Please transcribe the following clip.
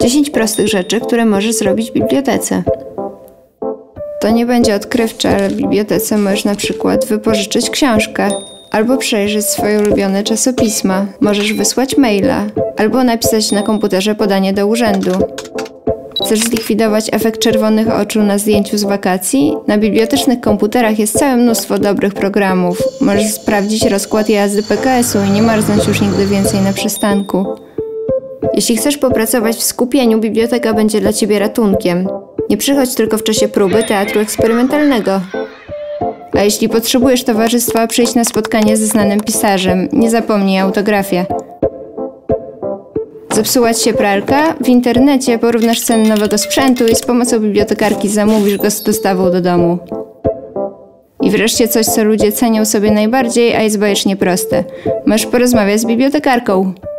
10 prostych rzeczy, które możesz zrobić w bibliotece. To nie będzie odkrywcze, ale w bibliotece możesz na przykład wypożyczyć książkę, albo przejrzeć swoje ulubione czasopisma. Możesz wysłać maila, albo napisać na komputerze podanie do urzędu. Chcesz zlikwidować efekt czerwonych oczu na zdjęciu z wakacji? Na bibliotecznych komputerach jest całe mnóstwo dobrych programów. Możesz sprawdzić rozkład jazdy PKS-u i nie marznąć już nigdy więcej na przystanku. Jeśli chcesz popracować w skupieniu, biblioteka będzie dla Ciebie ratunkiem. Nie przychodź tylko w czasie próby teatru eksperymentalnego. A jeśli potrzebujesz towarzystwa, przyjdź na spotkanie ze znanym pisarzem. Nie zapomnij autografie. Zepsuła Ci się pralka? W internecie porównasz ceny nowego sprzętu i z pomocą bibliotekarki zamówisz go z dostawą do domu. I wreszcie coś, co ludzie cenią sobie najbardziej, a jest bajecznie proste. Możesz porozmawiać z bibliotekarką.